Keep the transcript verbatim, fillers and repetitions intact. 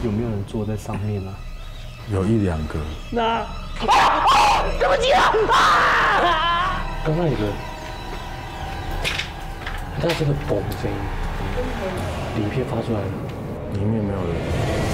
有没有人坐在上面啊？ 有一两个。 那啊啊！对不起啊！啊！刚刚有个很大这个嘣的声音，影片发出来了， 里面没有人。